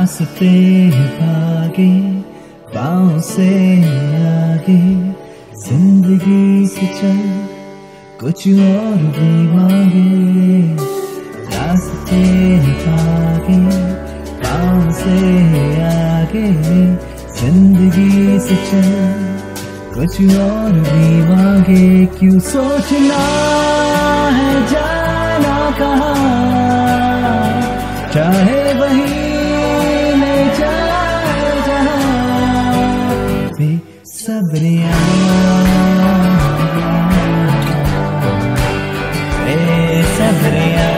रास्ते भागे पाँव से आगे, जिंदगी से चल कुछ और भी मांगे। रास्ते भागे पाँव से आगे, जिंदगी से चल कुछ और भी मांगे। क्यों सोचना है जाना कहाँ, चाहे वही ले जाए जहाँ। बेसब्रिया बेसब्रिया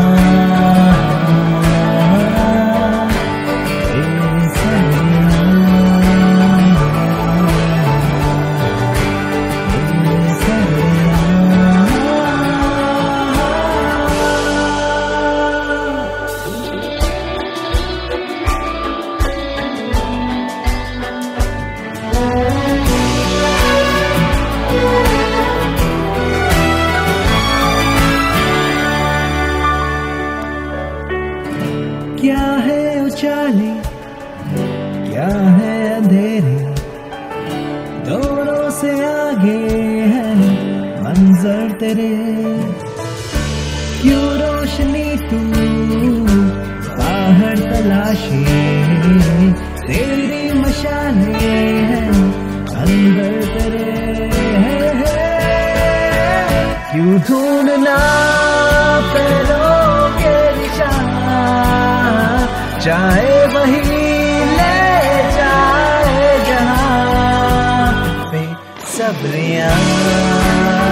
क्या है उचाले क्या है अंधेरे, दोनों से आगे है मंजर तेरे। क्यों रोशनी तू बाहर तलाशे, तेरी मशाले है अंदर तेरे। क्यों ढूंढना पैरों के निशान, चाहे वही ले जाए जहाँ। बेसब्रिया